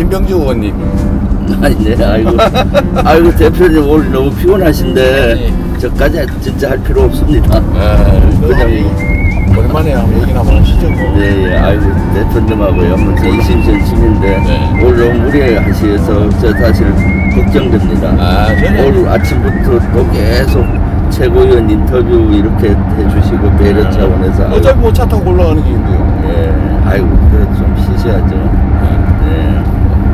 김병주 의원님. 아니, 네, 아이고, 대표님 오늘 너무 피곤하신데, 네. 저까지 진짜 할 필요 없습니다. 그냥 오랜만에 한번 얘기나 한번 하시죠. 뭐. 네, 아이고, 대표님하고요. 뭐, 저 이심전심인데, 네. 오늘 너무 무리하셔서, 저 사실 걱정됩니다. 오늘 아침부터 또 계속 최고위원 인터뷰 이렇게 해주시고, 배려 차원에서. 어차피 뭐 차 타고 올라가는 길인데요. 네, 아이고, 그래 좀 쉬셔야죠. 네,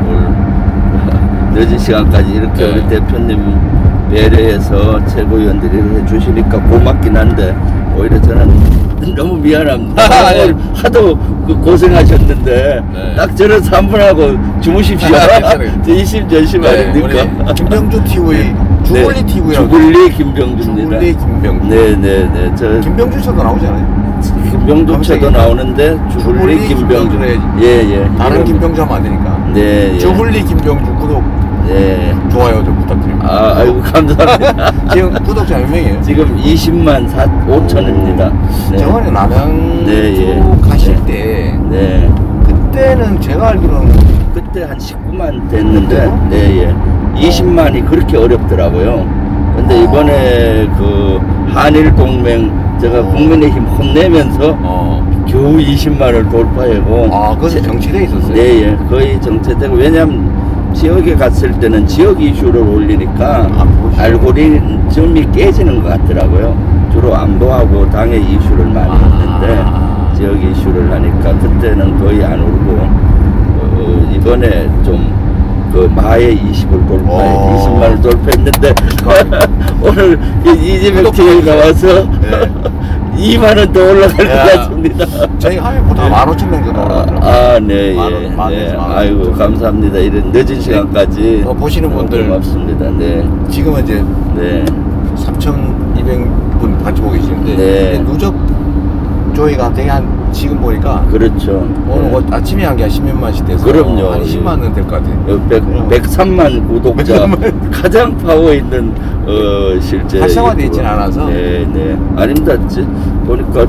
오늘 늦은 시간까지 이렇게 네. 우리 대표님 배려해서 최고위원들이 이렇게 해주시니까 고맙긴 한데, 오히려 저는 너무 미안합니다. 오늘 하도 고생하셨는데, 네. 딱 저는 3분하고 주무십시오. 저 이심전심 아닙니까? 김병주 TV, 주불리 TV. 주불리 김병주입니다. 주불리 김병주. 네네네. 저 김병주 쳐도 나오잖아요. 김병주 쳐도 나오는데 주불리 김병주. 예예. 다른 김병주 하면 안 되니까. 네. 예. 주불리 김병주 구독. 네. 좋아요 좀 부탁드립니다. 아이고 감사합니다. 지금 구독자 몇 명이에요? 지금 20만 5천입니다. 네. 저번에 남양주 네, 예. 가실 때 네. 그때는 제가 알기로는 그때 한 19만 됐는데, 네, 예. 20만이 그렇게 어렵더라고요. 근데 이번에 그 한일 동맹 제가 국민의힘 혼내면서 겨우 20만을 돌파하고. 그것이 정치돼 있었어요? 네, 예. 거의 정체되고, 왜냐면 지역에 갔을 때는 지역 이슈를 올리니까 알고리즘이 깨지는 것 같더라고요. 주로 안보하고 당의 이슈를 많이 했는데 지역 이슈를 하니까 그때는 거의 안 오르고, 이번에 좀 그 마의 20을 돌파해 20만을 돌파했는데 오늘 이재명 TV에 나와서 2만원 더 올라갈 것 같습니다. 저희 하면 보통 15,000명 정도 올라가더라고요. 네, 예. 아이고, 감사합니다. 이런 늦은 시간까지. 보시는 분들 고맙습니다. 네. 지금은 이제 네. 3,200분 같이 보고 계시는데, 네. 누적 조회가 되게 지금 보니까. 그렇죠. 오늘 아침에 한 게 한 10몇만씩 돼서. 그럼요. 한 10만 원 될 것 같아요. 103만 구독자. 가장 파워 있는, 실제. 활성화되어 있진 않아서. 네. 아닙니다. 보니까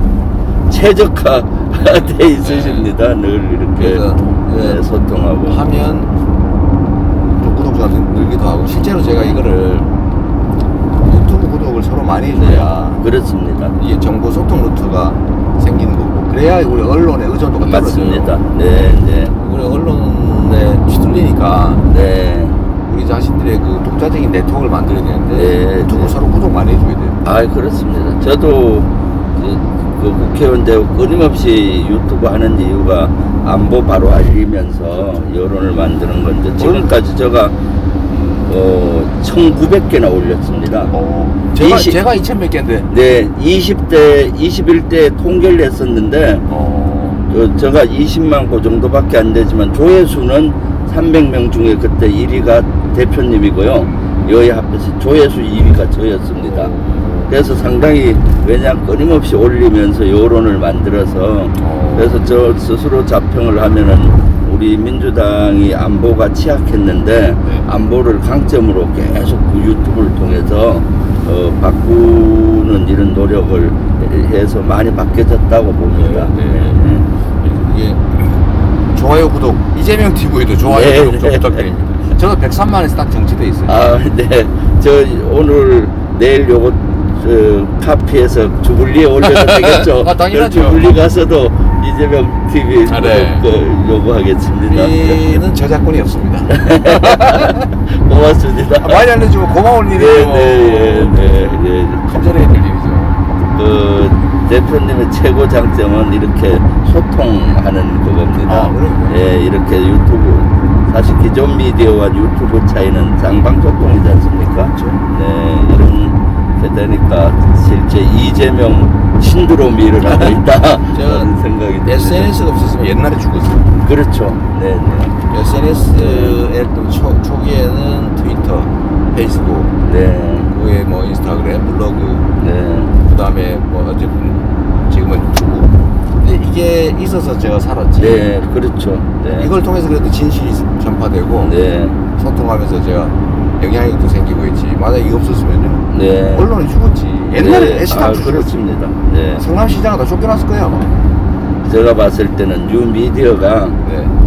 최적화돼 있으십니다. 늘 이렇게 네, 소통하고. 하면 또 구독자가 늘기도 하고, 실제로 제가 이거를 유튜브 구독을 서로 많이 해줘야. 네, 그렇습니다. 이게 정보 소통 루트가 생기는 거고, 그래야 우리 언론의 의존도가 떨어져요. 맞습니다. 네. 우리 언론에 휘둘리니까 네. 우리 자신들의 그 독자적인 네트워크를 만들어야 되는데, 네, 유튜브 서로 구독 많이 해줘야 돼요. 그렇습니다. 저도 그 국회의원 되고 끊임없이 유튜브 하는 이유가 안보 바로 알리면서 여론을 만드는 건데, 지금까지 제가 1900개나 올렸습니다. 제가 2000몇 개인데. 네, 20대, 21대 통계를 했었는데, 제가 20만 그 정도밖에 안 되지만, 조회수는 300명 중에 그때 1위가 대표님이고요. 여야 합해서 조회수 2위가 저였습니다. 그래서 상당히, 왜냐면 끊임없이 올리면서 여론을 만들어서, 그래서 저 스스로 자평을 하면은, 우리 민주당이 안보가 취약했는데 안보를 강점으로 계속 그 유튜브를 통해서 바꾸는 이런 노력을 해서 많이 바뀌어졌다고 봅니다. 이게 좋아요, 구독, 이재명 TV도 좋아요, 구독 좀 부탁드립니다. 저도 103만에서 딱 정치돼 있어요. 네. 저 오늘 내일 요거 카피해서 주불리에 올려도 되겠죠? 당연하죠. 주불리 가서도 이재명 TV 요구하겠습니다. 우리는 저작권이 없습니다. 고맙습니다. 많이 알려주면 고마운 일이에요. 네. 감사해야 될 일이죠. 그 대표님의 최고 장점은 이렇게 소통하는 그겁니다. 예, 이렇게 유튜브, 사실 기존 미디어와 유튜브 차이는 장방소통이지 않습니까? 그렇죠. 네, 이렇게 되니까 실제 이재명 신드롬이 일어나고 있다. 그런 생각이 듭니다. SNS가 없었으면 옛날에 죽었어요. 그렇죠. 네. SNS의 초기에는 트위터, 페이스북, 그에 뭐 인스타그램, 블로그, 그 다음에 뭐 어쨌든 지금은 유튜브. 근데 이게 있어서 제가 살았지. 네, 그렇죠. 네. 이걸 통해서 그래도 진실이 전파되고 소통하면서 제가 영향력도 생기고 있지. 만약 이거 없었으면요, 언론이 죽었지. 옛날에 애시당 그렇습니다. 성남시장은 다 쫓겨났을 거예요 아마. 제가 봤을 때는 뉴미디어가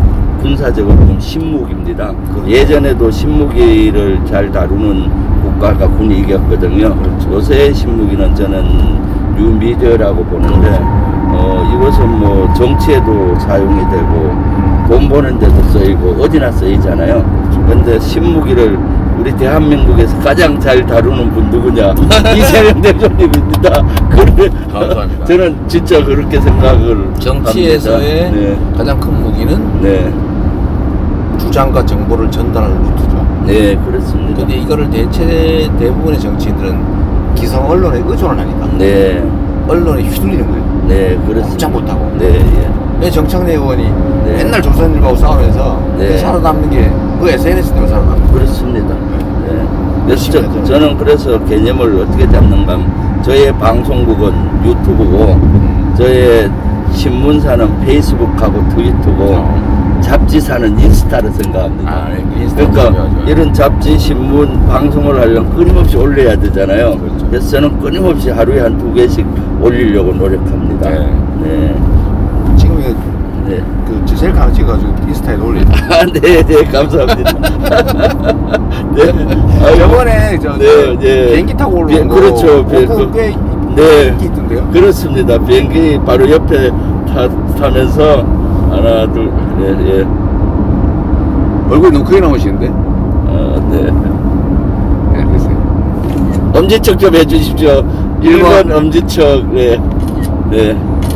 군사적으로 보면 신무기입니다. 예전에도 신무기를 잘 다루는 국가가 군이 이겼거든요. 요새의 신무기는 저는 뉴미디어라고 보는데 이것은 뭐 정치에도 사용이 되고 돈 버는 데도 쓰이고 어디나 쓰이잖아요. 근데 신무기를 우리 대한민국에서 가장 잘 다루는 분 누구냐? 이재명 대표님입니다. 그래, 감사합니다. 저는 진짜 그렇게 생각을 정치에서의 합니다. 네. 가장 큰 무기는 네. 주장과 정보를 전달하는 루트죠. 네, 그렇습니다. 근데 이거를 대부분의 정치인들은 기성 언론에 의존을 하니까 네. 언론에 휘둘리는 거예요. 네, 그렇습니다. 꼼짝 못하고. 네, 예. 왜 정청래 의원이 네. 맨날 조선일보하고 싸우면서 네. 살아남는 게 그 SNS 때문에 살아남는 거예요. 그렇습니다. 네. 그래서 열심히 하죠. 저는 그래서 개념을 어떻게 잡는가 하면 저의 방송국은 유튜브고 저의 신문사는 페이스북하고 트위터고 잡지사는 인스타를 생각합니다. 아, 인스타 그러니까 이런 잡지, 신문, 방송을 하려면 끊임없이 올려야 되잖아요. 그렇죠. 그래서 저는 끊임없이 하루에 한 2개씩 올리려고 노력합니다. 네. 네. 지금 네. 그 셀카 하나 찍어가지고 인스타에 올려요. 아, 네, 네, 감사합니다. 네. 저번에 네, 네. 비행기 타고 올라온 거 그렇죠. 꽤 네. 인기 있던데요? 그렇습니다. 비행기 바로 옆에 타면서 하나, 둘, 네, 예. 얼굴이 너무 크게 나오시는데? 네. 네, 글쎄요. 엄지척 좀 해주십시오. 1번 엄지척. 네. 네.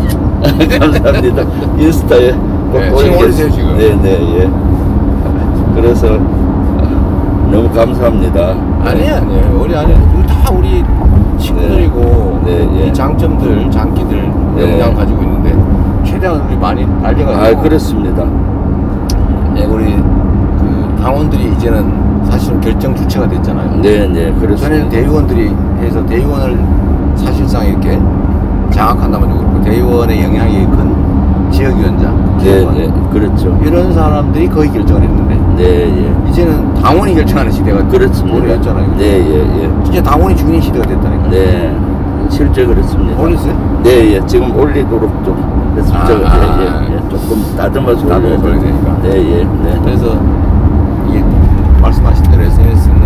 감사합니다. 인스타에 꼭 네, 지금 올리세요, 지금. 네, 네, 예. 그래서 너무 감사합니다. 아니에요. 우리 다 우리 친구들이고 네, 예. 이 장점들, 장기들 네. 역량 가지고 있는데 최대한 우리 많이 알려가지고. 아, 그렇습니다. 네, 우리 그 당원들이 이제는 사실은 결정 주체가 됐잖아요. 네, 네, 그렇습니다. 전에는 대의원들이 해서 대의원을 사실상 이렇게 장악한다면 그렇고 대의원의 영향이 큰 지역위원장, 네, 지역원, 네, 그렇죠. 이런 사람들이 거의 결정을 했는데 네, 예. 이제는 당원이 결정하는 시대가 그렇습니다. 오래됐잖아요. 네, 예, 예. 진짜 당원이 주인의 시대가 됐다니까. 네, 실제 그렇습니다. 올렸어요? 네, 예. 지금 올리도록 좀 했습니다. 예, 예. 조금 다듬어서 올려야 올려야 되니까. 네, 예, 네. 그래서 이게 말씀하신 대로 SNS는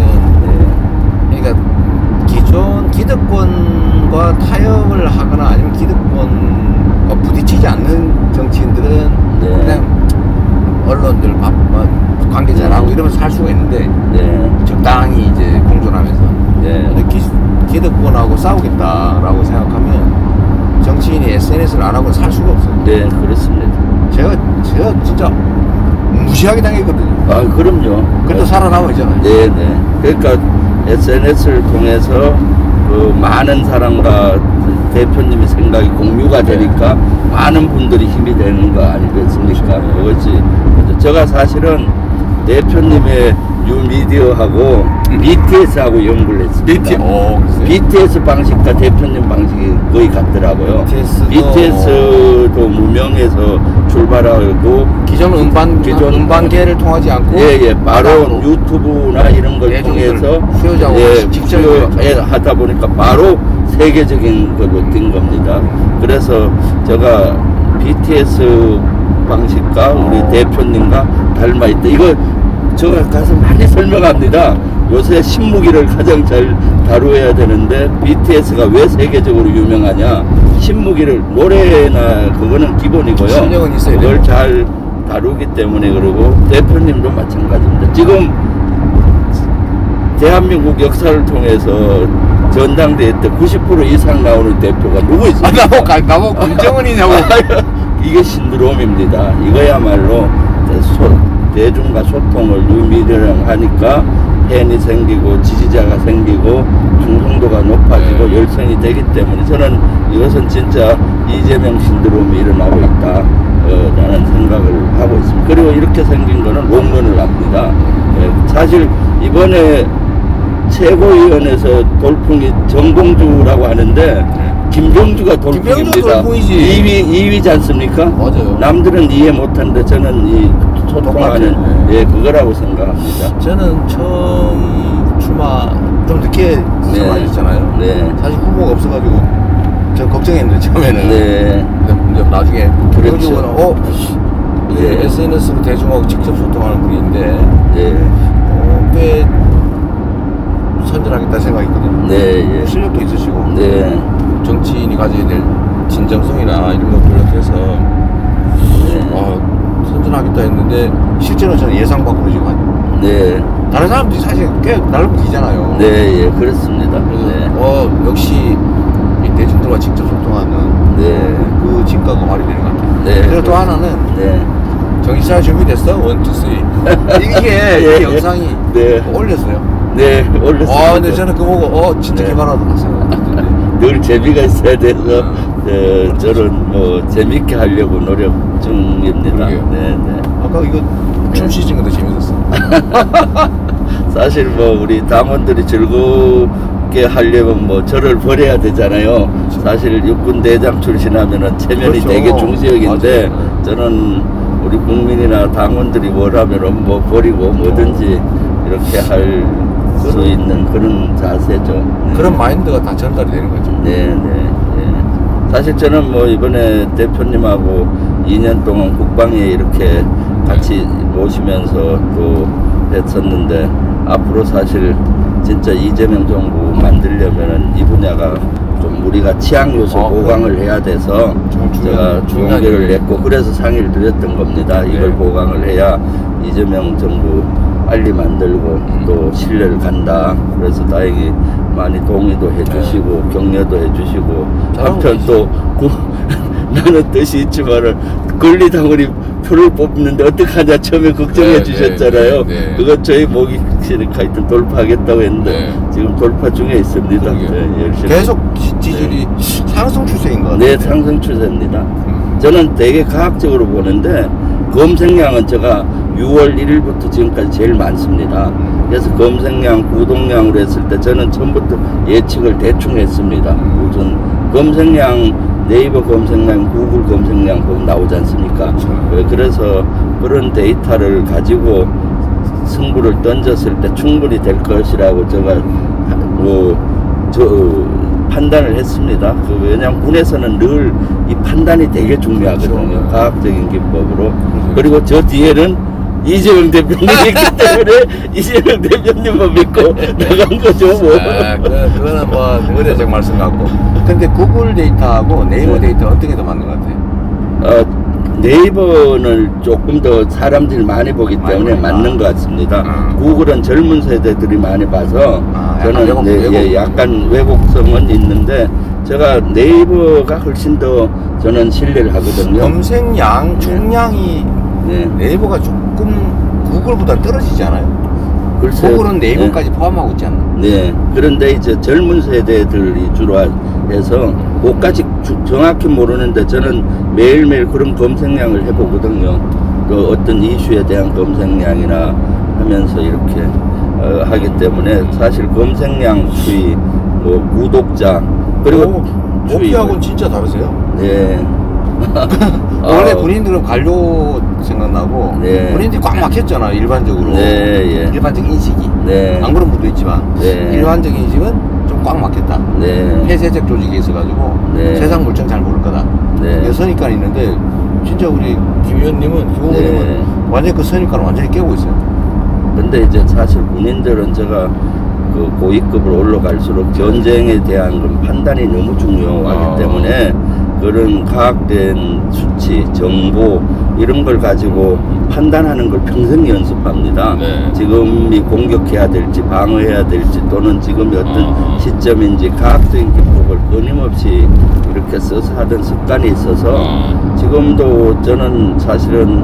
그러니까 기존 기득권과 타협을 하거나 아니면 기득권과 부딪히지 않는 정치인들은 네. 그냥 언론들 관계자라고 이러면서 살 수가 있는데 네, 적당히 이제 공존하면서 네. 근데 기득권하고 싸우겠다라고 생각하면 정치인이 SNS를 안 하고 살 수가 없어요. 네, 그렇습니다. 제가 진짜 무시하게 당했거든요. 아, 그럼요. 그래도 살아남아 있잖아요. 네, 네. 그러니까 SNS를 통해서 그 많은 사람과 대표님의 생각이 공유가 되니까 많은 분들이 힘이 되는 거 아니겠습니까? 그것이 제가 사실은 대표님의 뉴미디어하고 BTS하고 연구를 했습니다. BTS 방식과 대표님 방식이 거의 같더라고요. BTS도 무명에서 출발하고 기존 음반계를 통하지 않고 예, 바로 유튜브나 이런 걸 통해서 수요자하고 직접 하다 보니까 바로 세계적인 걸로 뛴 겁니다. 그래서 제가 BTS 방식과 우리 대표님과 닮아 있다. 이거 제가 가서 많이 설명합니다. 요새 신무기를 가장 잘 다루어야 되는데 BTS가 왜 세계적으로 유명하냐? 신무기를 노래나 그거는 기본이고요. 실력은 있어야 돼요. 그걸 잘 다루기 때문에 그러고 대표님도 마찬가지입니다. 지금 대한민국 역사를 통해서 전당대회 때 90% 이상 나오는 대표가 누구 있습니까? 나보고 김정은이냐고. 이게 신드롬입니다. 이거야말로 대중과 소통을 뉴미디어랑 하니까 팬이 생기고 지지자가 생기고 충성도가 높아지고 열성이 되기 때문에 저는 이것은 진짜 이재명 신드롬이 일어나고 있다 라는 생각을 하고 있습니다. 그리고 이렇게 생긴 거는 롱런을 합니다. 사실 이번에 최고위원회에서 돌풍이 정봉주라고 하는데 김병주가 돌풍입니다. 2위지 않습니까? 맞아요. 남들은 이해 못하는데 저는 이 소통하는 그거라고 생각합니다. 저는 처음 출마 좀 늦게 출마했잖아요. 네. 사실 후보가 없어가지고 전 걱정했는데 처음에는. 네. 근데 나중에 그렇죠. 네. SNS로 대중하고 직접 소통하는 분인데 네. 꽤 선전하겠다 생각이 있거든요. 네. 예. 실력도 있으시고 네. 정치인이 가져야 될 진정성이나 이런 것들에 대해서 선전하겠다 했는데 실제로 저는 예상 밖으로 지금 하죠. 네. 다른 사람들이 사실 꽤 나름 기잖아요. 네, 예, 그렇습니다. 그래서 네. 역시 이 대중들과 직접 소통하는 그 진가가 발휘 되는 것 같아요. 네. 그리고 또 하나는 정신차려 준비됐어? 1, 2, 3 이게 영상이 올렸어요. 네, 올렸어요. 근데 저는 그거 보고 진짜 개발하다고 생각했는데 늘 재미가 있어야 돼서 저는 뭐 재밌게 하려고 노력 중입니다. 네. 아까 이거 춤 시즌 도 재밌었어. 사실 뭐 우리 당원들이 즐겁게 하려면 뭐 저를 버려야 되잖아요. 그렇죠. 사실 육군 대장 출신하면은 체면이 되게 중시역인데 저는 우리 국민이나 당원들이 뭐라면은 뭐 버리고 뭐든지 이렇게 할 수 있는 그런 자세죠. 그런 마인드가 다 전달이 되는 거죠. 네. 사실 저는 뭐 이번에 대표님하고 2년 동안 국방에 이렇게 같이 모시면서 또 했었는데 앞으로 사실 진짜 이재명 정부 만들려면은 이 분야가 좀 우리가 치안 요소 보강을 해야 돼서 제가 중요하게를 냈고 그래서 상의를 드렸던 겁니다. 이걸 보강을 해야 이재명 정부 빨리 만들고 또 신뢰를 간다. 그래서 다행히 많이 동의도 해주시고 격려도 해주시고 한편 또 나는 뜻이 있지만은 권리당원이 표를 뽑는데 어떡하냐 처음에 걱정해 주셨잖아요. 그거 저희 모기실에 하여튼 돌파하겠다고 했는데 지금 돌파 중에 있습니다. 열심히. 계속 지지율이 상승 추세인 것 같아요. 네, 상승 추세입니다. 저는 되게 과학적으로 보는데 검색량은 제가 6월 1일부터 지금까지 제일 많습니다. 그래서 검색량, 구독량으로 했을 때 저는 처음부터 예측을 대충 했습니다. 우선 검색량, 네이버 검색량, 구글 검색량 보면 나오지 않습니까? 그래서 그런 데이터를 가지고 승부를 던졌을 때 충분히 될 것이라고 제가 판단을 했습니다. 왜냐하면 군에서는 늘 이 판단이 되게 중요하거든요. 과학적인 기법으로. 그리고 저 뒤에는 이재명 대표님이 있기 때문에 이재명 대표님만 믿고 나간 거죠. 뭐. 그거는 뭐 의례적 말씀 같고. 근데 구글 데이터하고 네이버 데이터 어떻게 더 맞는 것 같아요? 네이버는 조금 더 사람들이 많이 보기 때문에 맞는 것 같습니다. 구글은 젊은 세대들이 많이 봐서 저는 약간 왜곡성은 있는데 제가 네이버가 훨씬 더 저는 신뢰를 하거든요. 검색량, 총량이 네이버가 조금 구글보다 떨어지지 않아요? 글쎄요. 구글은 네이버까지 포함하고 있지 않나? 네. 그런데 이제 젊은 세대들이 주로 해서 그것까지 정확히 모르는데 저는 매일매일 그런 검색량을 해보거든요. 그 어떤 이슈에 대한 검색량이나 하면서 이렇게 하기 때문에 사실 검색량 추이, 뭐 구독자 그리고 오피하고는 진짜 다르세요? 네. 원래 군인들은 관료 생각나고 군인들이 꽉 막혔잖아 일반적으로. 일반적 인식이. 안 그런 분도 있지만 일반적 인식은 좀 꽉 막혔다. 폐쇄적 조직이 있어가지고 세상 물정 잘 모를 거다. 선입관이 있는데 진짜 우리 김 의원님은 완전히 그 선입관을 완전히 깨고 있어요. 근데 이제 사실 군인들은 제가 그 고위급으로 올라갈수록 전쟁에 대한 그런 판단이 너무 중요하기 때문에 그런 과학된 수치, 정보 이런 걸 가지고 판단하는 걸 평생 연습합니다. 지금이 공격해야 될지 방어해야 될지 또는 지금이 어떤 시점인지 과학적인 기법을 끊임없이 이렇게 써서 하던 습관이 있어서 지금도 저는 사실은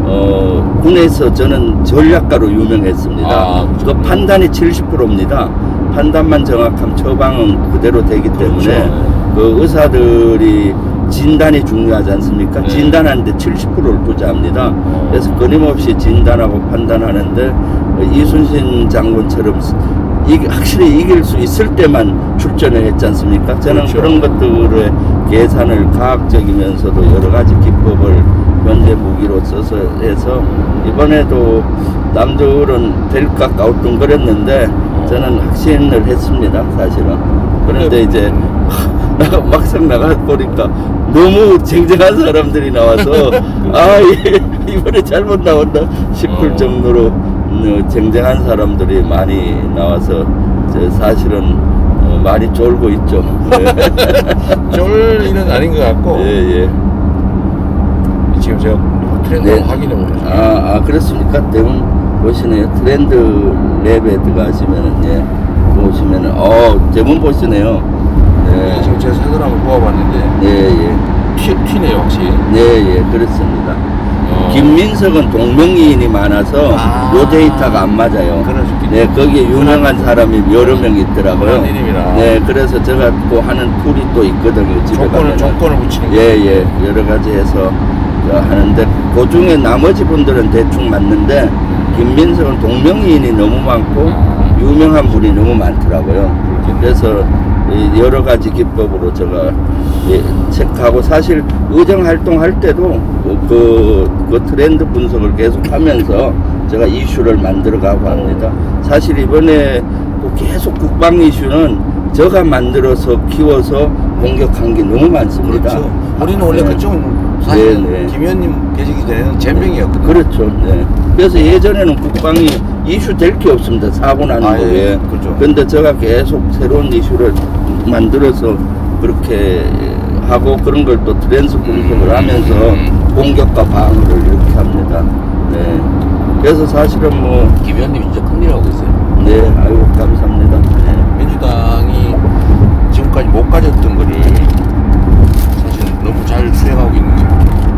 군에서 저는 전략가로 유명했습니다. 그 판단이 70%입니다. 판단만 정확하면 처방은 그대로 되기 때문에 그 의사들이 진단이 중요하지 않습니까? 진단하는데 70%를 투자합니다. 그래서 끊임없이 진단하고 판단하는데 이순신 장군처럼 확실히 이길 수 있을 때만 출전을 했지 않습니까? 저는 그런 것들의 계산을 과학적이면서도 여러 가지 기법을 현대 무기로 써서 해서 이번에도 남들은 될까 ቃ우뚱거렸는데 저는 확신을 했습니다. 사실은. 그런데 이제 막상 나가 보니까 너무 쟁쟁한 사람들이 나와서 아 이번에 잘못 나온다 싶을 정도로 쟁쟁한 사람들이 많이 나와서 사실은 많이 쫄고 있죠. 쫄 일은 아닌 것 같고. 예. 지금 제가 트렌드 네. 확인해 보겠습니다. 그렇습니까? 대문 보시네요. 트렌드 랩에 들어가시면은 예 보시면은 대문 보시네요. 네. 지금 제가 색을 한번 뽑아봤는데. 예. 튀네요 확실히. 네, 그렇습니다. 김민석은 동명이인이 많아서 요 데이터가 안 맞아요. 네, 거기에 유명한 사람이 여러 명 있더라고요. 네, 그래서 제가 또 하는 툴이 또 있거든요. 집에 가면. 조건을 붙이는 거. 예, 여러 가지 해서 하는데 그 중에 나머지 분들은 대충 맞는데 김민석은 동명이인이 너무 많고 유명한 분이 너무 많더라고요. 그래서 여러 가지 기법으로 제가 체크하고 사실 의정 활동할 때도 그 트렌드 분석을 계속하면서 제가 이슈를 만들어가고 합니다. 사실 이번에 계속 국방 이슈는 제가 만들어서 키워서 공격한 게 너무 많습니다. 그렇죠. 우리는 원래 그쪽은 사실 김 의원님 계시기 전에는 잼병이었거든요. 그렇죠. 네. 그래서 예전에는 국방이 이슈 될 게 없습니다. 사고 난 거에. 그렇죠. 근데 제가 계속 새로운 이슈를 만들어서 그렇게 하고 그런 걸 또 트렌드 분석을 하면서 공격과 방어를 이렇게 합니다. 네. 그래서 사실은 뭐 김 의원님 진짜 큰일 하고 있어요. 네, 아이고 감사합니다. 네. 민주당이 지금까지 못 가졌던 거를 사실 너무 잘 수행하고 있는 거예요.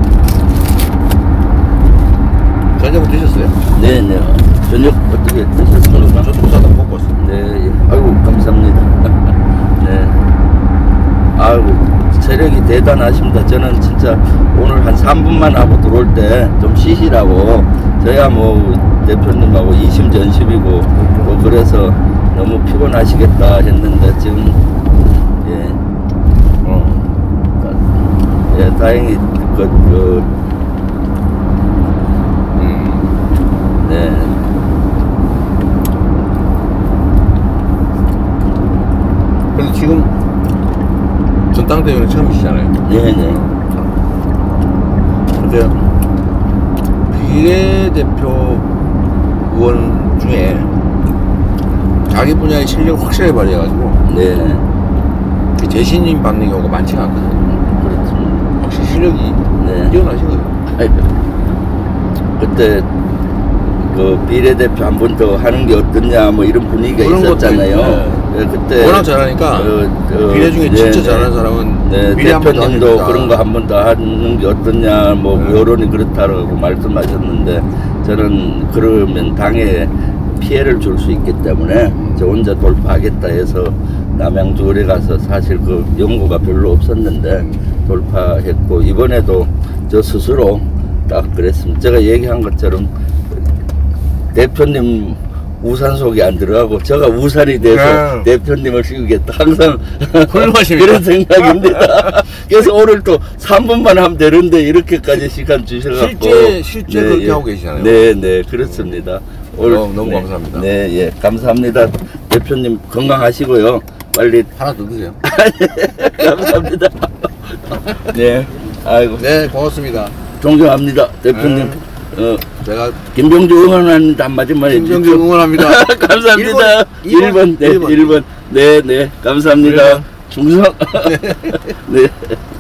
저녁은 드셨어요? 네. 저녁 어떻게 드셨습니까? 저도 부사다 먹고 왔어요. 네, 아이고 감사합니다. 네. 아이고 체력이 대단하십니다. 저는 진짜 오늘 한 3분만 하고 들어올 때 좀 쉬시라고 저야 뭐 대표님하고 이심전심이고 뭐 그래서 너무 피곤하시겠다 했는데 지금 다행히 네. 근데 지금 전당대회는 처음이시잖아요. 네네. 근데 비례대표 의원 중에 자기 분야의 실력을 확실하게 발휘해가지고 네. 재신임 받는 경우가 많지가 않거든요. 그렇죠. 확실히 실력이 뛰어나시거든요. 그때 그 비례대표 한 번 더 하는 게 어떻냐 뭐 이런 분위기가 있었잖아요. 네. 그때 워낙 잘하니까 비례 중에 진짜 잘하는 사람은 대표님도 그런 거 한 번 더 하는 게 어떠냐 뭐 여론이 그렇다고 말씀하셨는데 저는 그러면 당에 피해를 줄 수 있기 때문에 저 혼자 돌파하겠다 해서 남양주에 가서 사실 그 연고가 별로 없었는데 돌파했고 이번에도 저 스스로 딱 그랬습니다. 제가 얘기한 것처럼 대표님 우산 속에 안 들어가고 제가 우산이 돼서 대표님을 씌우겠다 항상 그런 생각입니다. 그래서 오늘 또 3분만 하면 되는데 이렇게까지 시간 주셔갖고 실제 그렇게 하고 계시잖아요. 네 그렇습니다. 오늘 너무 감사합니다. 네 감사합니다. 대표님 건강하시고요. 빨리 하나 더 드세요. 감사합니다. 네 아이고 네 고맙습니다. 존경합니다 대표님. 제가 김병주 응원합니다. 한마디만 해주세요. 김병주 응원합니다. 감사합니다. 1번. 네 감사합니다. 1번. 네 감사합니다. 1번. 충성. 네.